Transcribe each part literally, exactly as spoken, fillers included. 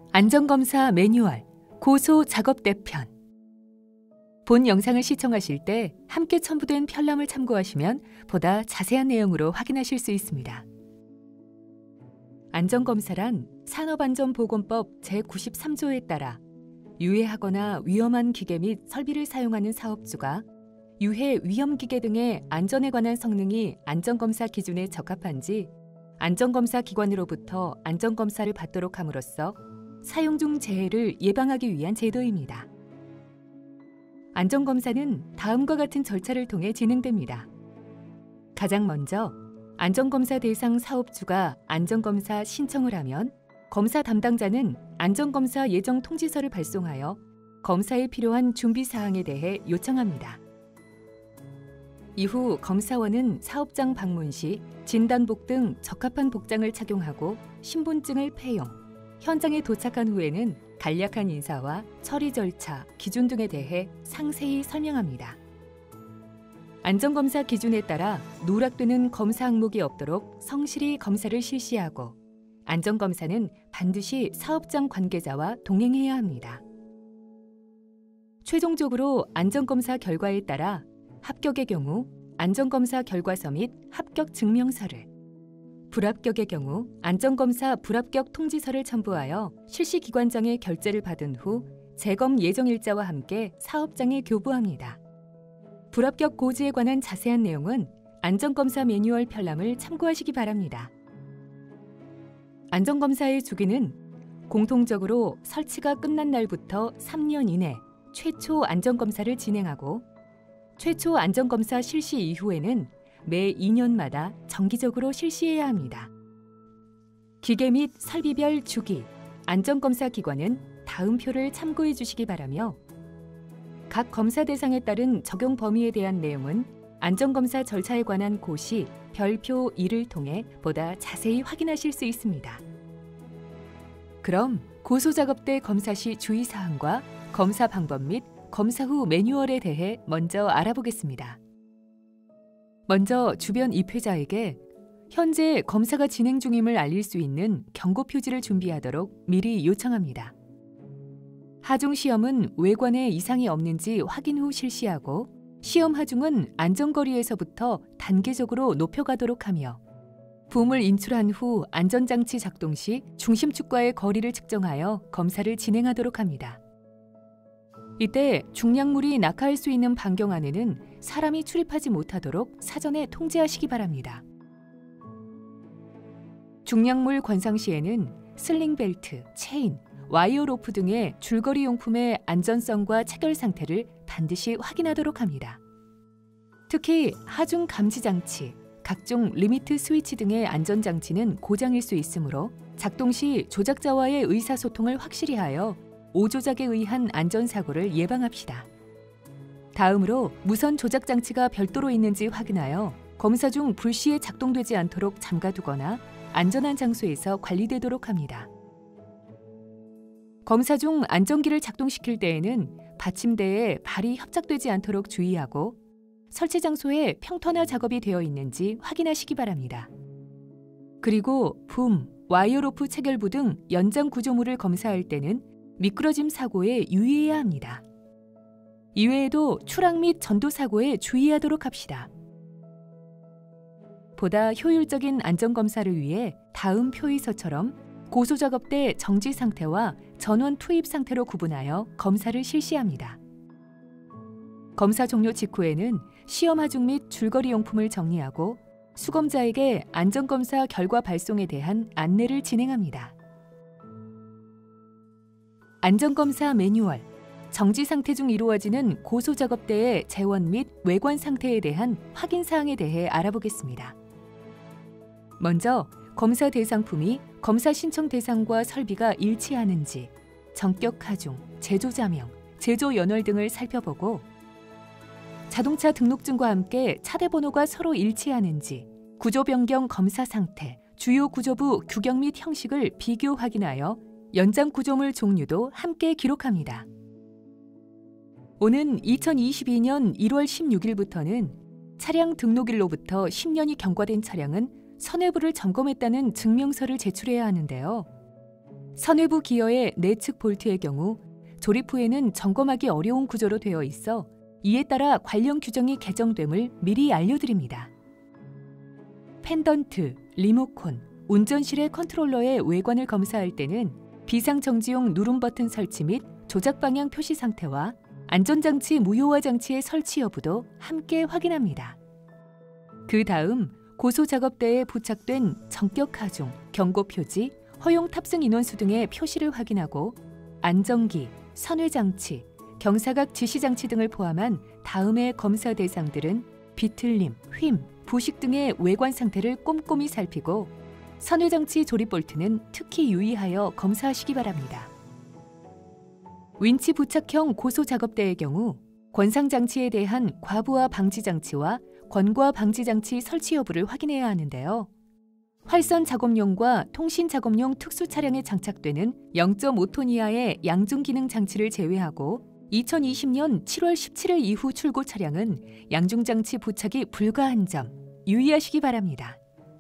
안전검사 매뉴얼 고소 작업대 편. 본 영상을 시청하실 때 함께 첨부된 편람을 참고하시면 보다 자세한 내용으로 확인하실 수 있습니다. 안전검사란 산업안전보건법 제구십삼 조에 따라 유해하거나 위험한 기계 및 설비를 사용하는 사업주가 유해 위험기계 등의 안전에 관한 성능이 안전검사 기준에 적합한지 안전검사 기관으로부터 안전검사를 받도록 함으로써 사용 중 재해를 예방하기 위한 제도입니다. 안전검사는 다음과 같은 절차를 통해 진행됩니다. 가장 먼저 안전검사 대상 사업주가 안전검사 신청을 하면 검사 담당자는 안전검사 예정 통지서를 발송하여 검사에 필요한 준비사항에 대해 요청합니다. 이후 검사원은 사업장 방문 시 진단복 등 적합한 복장을 착용하고 신분증을 폐용, 현장에 도착한 후에는 간략한 인사와 처리 절차, 기준 등에 대해 상세히 설명합니다. 안전검사 기준에 따라 누락되는 검사 항목이 없도록 성실히 검사를 실시하고 안전검사는 반드시 사업장 관계자와 동행해야 합니다. 최종적으로 안전검사 결과에 따라 합격의 경우 안전검사 결과서 및 합격 증명서를, 불합격의 경우 안전검사 불합격 통지서를 첨부하여 실시기관장의 결재를 받은 후 재검 예정일자와 함께 사업장에 교부합니다. 불합격 고지에 관한 자세한 내용은 안전검사 매뉴얼 편람을 참고하시기 바랍니다. 안전검사의 주기는 공통적으로 설치가 끝난 날부터 삼 년 이내 최초 안전검사를 진행하고 최초 안전검사 실시 이후에는 매 이 년마다 정기적으로 실시해야 합니다. 기계 및 설비별 주기, 안전검사 기관은 다음 표를 참고해 주시기 바라며 각 검사 대상에 따른 적용 범위에 대한 내용은 안전검사 절차에 관한 고시 별표 이를 통해 보다 자세히 확인하실 수 있습니다. 그럼 고소작업대 검사 시 주의사항과 검사 방법 및 검사 후 매뉴얼에 대해 먼저 알아보겠습니다. 먼저 주변 입회자에게 현재 검사가 진행 중임을 알릴 수 있는 경고 표지를 준비하도록 미리 요청합니다. 하중 시험은 외관에 이상이 없는지 확인 후 실시하고 시험 하중은 안전거리에서부터 단계적으로 높여가도록 하며 붐을 인출한 후 안전장치 작동 시 중심축과의 거리를 측정하여 검사를 진행하도록 합니다. 이때 중량물이 낙하할 수 있는 반경 안에는 사람이 출입하지 못하도록 사전에 통제하시기 바랍니다. 중량물 관상 시에는 슬링벨트, 체인, 와이어 로프 등의 줄거리 용품의 안전성과 체결 상태를 반드시 확인하도록 합니다. 특히 하중 감지 장치, 각종 리미트 스위치 등의 안전장치는 고장일 수 있으므로 작동 시 조작자와의 의사소통을 확실히 하여 오조작에 의한 안전사고를 예방합시다. 다음으로 무선 조작장치가 별도로 있는지 확인하여 검사 중 불시에 작동되지 않도록 잠가두거나 안전한 장소에서 관리되도록 합니다. 검사 중 안전기를 작동시킬 때에는 받침대에 발이 협착되지 않도록 주의하고 설치 장소에 평탄화 작업이 되어 있는지 확인하시기 바랍니다. 그리고 붐, 와이어 로프 체결부 등 연장 구조물을 검사할 때는 미끄러짐 사고에 유의해야 합니다. 이외에도 추락 및 전도 사고에 주의하도록 합시다. 보다 효율적인 안전검사를 위해 다음 표의서처럼 고소작업대 정지 상태와 전원 투입 상태로 구분하여 검사를 실시합니다. 검사 종료 직후에는 시험 하중 및 줄거리 용품을 정리하고 수검자에게 안전검사 결과 발송에 대한 안내를 진행합니다. 안전검사 매뉴얼, 정지 상태 중 이루어지는 고소작업대의 재원 및 외관 상태에 대한 확인사항에 대해 알아보겠습니다. 먼저 검사 대상품이 검사 신청 대상과 설비가 일치하는지, 전격 하중, 제조 자명, 제조 연월 등을 살펴보고 자동차 등록증과 함께 차대 번호가 서로 일치하는지, 구조 변경 검사 상태, 주요 구조부 규격 및 형식을 비교 확인하여 연장 구조물 종류도 함께 기록합니다. 오는 이천이십이 년 일월 십육일부터는 차량 등록일로부터 십 년이 경과된 차량은 선회부를 점검했다는 증명서를 제출해야 하는데요. 선외부 기어의 내측 볼트의 경우 조립 후에는 점검하기 어려운 구조로 되어 있어 이에 따라 관련 규정이 개정됨을 미리 알려드립니다. 펜던트, 리모콘, 운전실의 컨트롤러의 외관을 검사할 때는 비상정지용 누름 버튼 설치 및 조작 방향 표시 상태와 안전장치 무효화 장치의 설치 여부도 함께 확인합니다. 그 다음 고소작업대에 부착된 전격 하중, 경고 표지, 허용 탑승 인원수 등의 표시를 확인하고 안전기, 선외장치, 경사각 지시장치 등을 포함한 다음의 검사 대상들은 비틀림, 휨, 부식 등의 외관 상태를 꼼꼼히 살피고 선외장치 조립 볼트는 특히 유의하여 검사하시기 바랍니다. 윈치 부착형 고소작업대의 경우 권상장치에 대한 과부하 방지장치와 권과 방지장치 설치 여부를 확인해야 하는데요. 활선 작업용과 통신 작업용 특수 차량에 장착되는 영 점 오 톤 이하의 양중기능 장치를 제외하고 이천이십 년 칠월 십칠일 이후 출고 차량은 양중장치 부착이 불가한 점 유의하시기 바랍니다.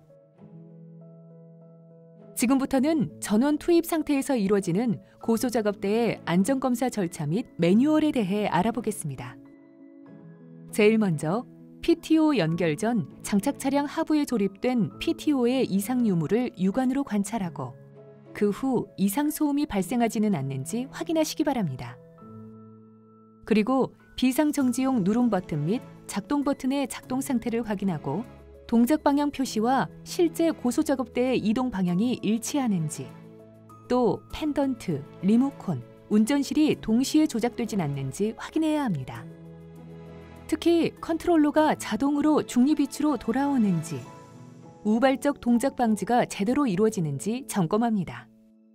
지금부터는 전원 투입 상태에서 이루어지는 고소작업대의 안전검사 절차 및 매뉴얼에 대해 알아보겠습니다. 제일 먼저 피티오 연결 전 장착 차량 하부에 조립된 피티오의 이상 유무를 육안으로 관찰하고 그 후 이상 소음이 발생하지는 않는지 확인하시기 바랍니다. 그리고 비상정지용 누름 버튼 및 작동 버튼의 작동 상태를 확인하고 동작 방향 표시와 실제 고소작업대의 이동 방향이 일치하는지, 또 펜던트, 리모콘, 운전실이 동시에 조작되진 않는지 확인해야 합니다. 특히 컨트롤러가 자동으로 중립위치로 돌아오는지, 우발적 동작 방지가 제대로 이루어지는지 점검합니다.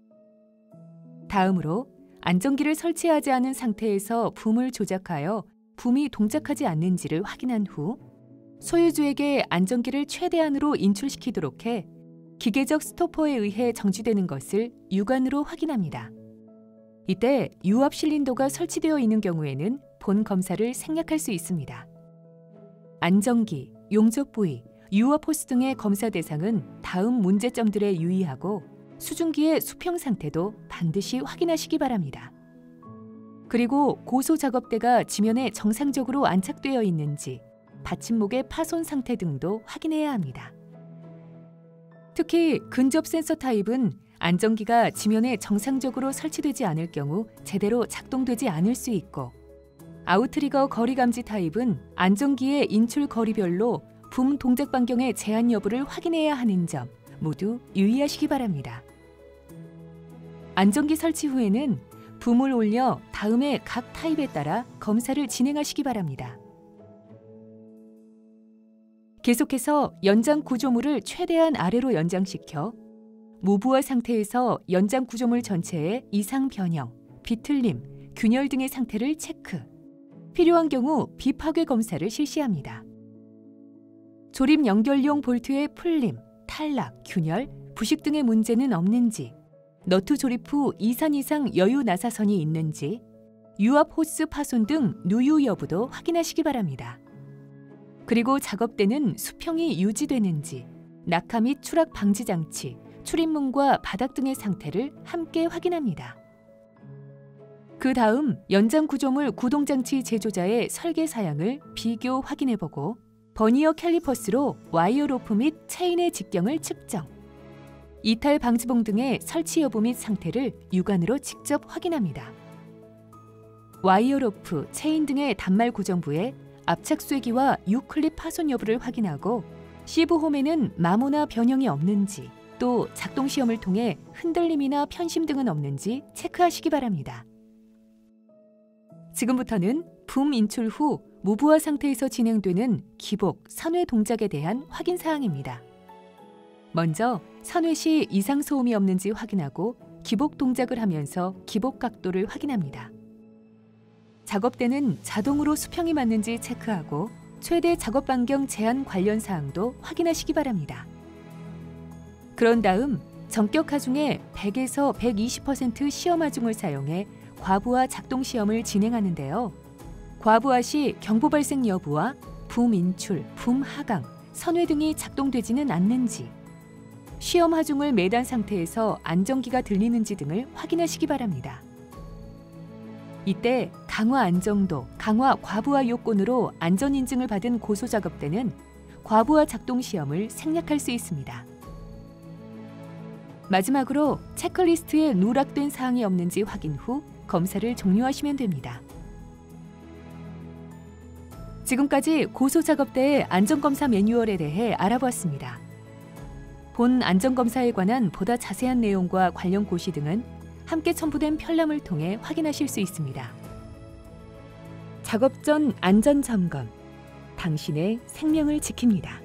다음으로 안전기를 설치하지 않은 상태에서 붐을 조작하여 붐이 동작하지 않는지를 확인한 후 소유주에게 안전기를 최대한으로 인출시키도록 해 기계적 스토퍼에 의해 정지되는 것을 육안으로 확인합니다. 이때 유압 실린더가 설치되어 있는 경우에는 본 검사를 생략할 수 있습니다. 안전기, 용접 부위, 유압 호스 등의 검사 대상은 다음 문제점들에 유의하고 수증기의 수평 상태도 반드시 확인하시기 바랍니다. 그리고 고소작업대가 지면에 정상적으로 안착되어 있는지, 받침목의 파손 상태 등도 확인해야 합니다. 특히 근접 센서 타입은 안전기가 지면에 정상적으로 설치되지 않을 경우 제대로 작동되지 않을 수 있고, 아웃트리거 거리 감지 타입은 안전기의 인출 거리별로 붐 동작 반경의 제한 여부를 확인해야 하는 점 모두 유의하시기 바랍니다. 안전기 설치 후에는 붐을 올려 다음에 각 타입에 따라 검사를 진행하시기 바랍니다. 계속해서 연장 구조물을 최대한 아래로 연장시켜 무부하 상태에서 연장 구조물 전체의 이상 변형, 비틀림, 균열 등의 상태를 체크, 필요한 경우 비파괴 검사를 실시합니다. 조립 연결용 볼트의 풀림, 탈락, 균열, 부식 등의 문제는 없는지, 너트 조립 후 이산 이상 여유 나사선이 있는지, 유압 호스 파손 등 누유 여부도 확인하시기 바랍니다. 그리고 작업대는 수평이 유지되는지, 낙하 및 추락 방지 장치, 출입문과 바닥 등의 상태를 함께 확인합니다. 그 다음 연장 구조물 구동장치 제조자의 설계 사양을 비교 확인해보고 버니어 캘리퍼스로 와이어 로프 및 체인의 직경을 측정, 이탈 방지봉 등의 설치 여부 및 상태를 육안으로 직접 확인합니다. 와이어 로프, 체인 등의 단말 고정부에 압착 쐐기와 유클립 파손 여부를 확인하고 시브 홈에는 마모나 변형이 없는지, 또 작동 시험을 통해 흔들림이나 편심 등은 없는지 체크하시기 바랍니다. 지금부터는 붐 인출 후 무부하 상태에서 진행되는 기복, 선외 동작에 대한 확인 사항입니다. 먼저 선외 시 이상 소음이 없는지 확인하고 기복 동작을 하면서 기복 각도를 확인합니다. 작업대는 자동으로 수평이 맞는지 체크하고 최대 작업 반경 제한 관련 사항도 확인하시기 바랍니다. 그런 다음 전격 하중에 백에서 백이십 퍼센트 시험 하중을 사용해 과부하 작동 시험을 진행하는데요. 과부하 시 경보 발생 여부와 붐 인출, 붐 하강, 선외 등이 작동되지는 않는지, 시험 하중을 매단 상태에서 안전기가 들리는지 등을 확인하시기 바랍니다. 이때 강화 안정도, 강화 과부하 요건으로 안전인증을 받은 고소작업대는 과부하 작동 시험을 생략할 수 있습니다. 마지막으로 체크리스트에 누락된 사항이 없는지 확인 후 검사를 종료하시면 됩니다. 지금까지 고소작업대의 안전검사 매뉴얼에 대해 알아보았습니다. 본 안전검사에 관한 보다 자세한 내용과 관련 고시 등은 함께 첨부된 편람을 통해 확인하실 수 있습니다. 작업 전 안전점검, 당신의 생명을 지킵니다.